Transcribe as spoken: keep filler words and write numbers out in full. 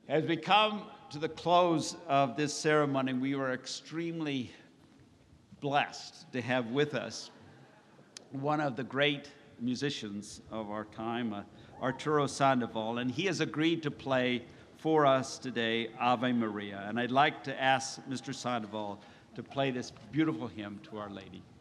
As we come to the close of this ceremony, we are extremely blessed to have with us one of the great musicians of our time, uh, Arturo Sandoval, and he has agreed to play for us today, Ave Maria. And I'd like to ask Mister Sandoval to play this beautiful hymn to Our Lady.